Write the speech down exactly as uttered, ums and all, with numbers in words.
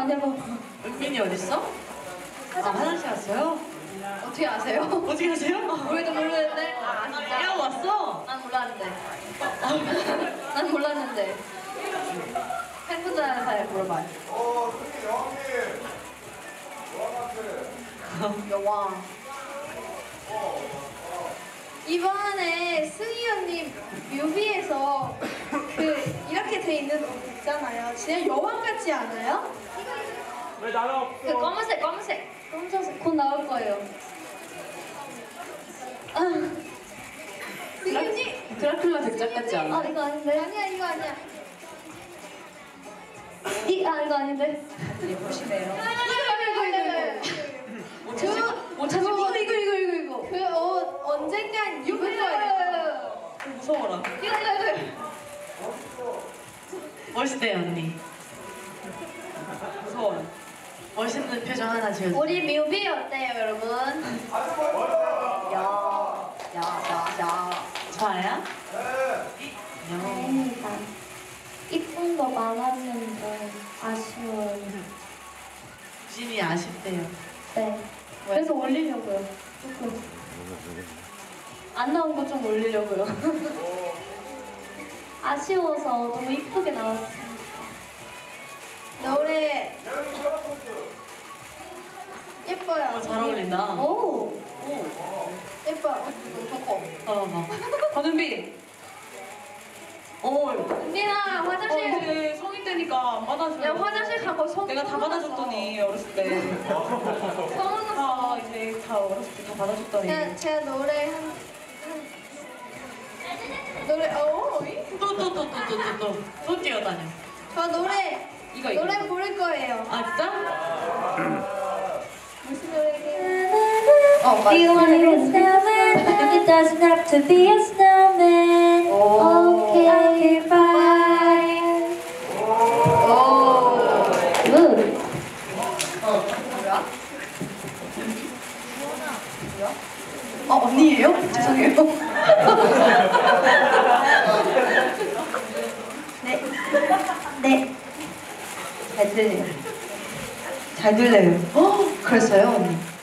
많이 해봐. 은빈이 어딨어? 아, 화장실 갔어요? 어떻게 아세요? 어떻게 하세요? 우리도 모르는데. 아, 진짜? 야, 왔어? 난 몰랐는데. 난 몰랐는데. 팬분들한테 물어봐요. 어, 승희 여왕님. 여왕 같아. 여왕. 이번에 승희 언니 뮤비에서 그 이렇게 돼 있는 옷 있잖아요. 진짜 여왕 같지 않아요? 왜 나라 없어? 그 검은색, 검은색, 검은색 곧 나올 거예요. 아, 승희 언니. 드라큘라 백작 같지 않아? 아 이거 아닌데? 아니야 이거 아니야. 이, 아 이거 아닌데? 예쁘시네요. 이거 이거 이거 이거 이거. 못 찾을 이거 것 같아. 이거 이거 이거 이거. 그 옷 언젠간 입을 거예요. 무서워라. 이거 이거 이거. 멋있대요, 언니. 무서워라. 멋있는 표정 하나 지어주세요. 우리 뮤비 어때요, 여러분? 야, 야, 야, 야. 좋아요? 네. 다행이다. 이쁜 거 많았는데 아쉬워요. 유진이 아쉽대요. 네. 그래서 올리려고요. 조금. 안 나온 거 좀 올리려고요. 아쉬워서 너무 이쁘게 나왔어요. 노래 예뻐요. 어, 잘 어울린다. 오, 오. 예뻐요. 좋고. 봐봐봐. 권은비. 오. 은빈아, 화장실. 어, 이제 성인 되니까 안 받아줘. 야, 화장실 가고 손. 내가 다 받아줬더니 어렸을 때. 서운했어. 다 이제 다 어렸을 때 다 받아줬더니. 제가, 제가 노래 한, 한 노래 어 또 또 또 또 또 또 또 또 뛰어다녀. 저 노래 이거 이거. 노래 부를 거예요. 아 진짜? 무슨 노래게요? Do you want to be a snowman? It doesn't have to be a snowman. Okay, okay, fine. 오. Good. 뭐야? 어 언니예요? 죄송해요. 네. 네. 잘 들려요. 잘 들려요. 어, 그랬어요 언니.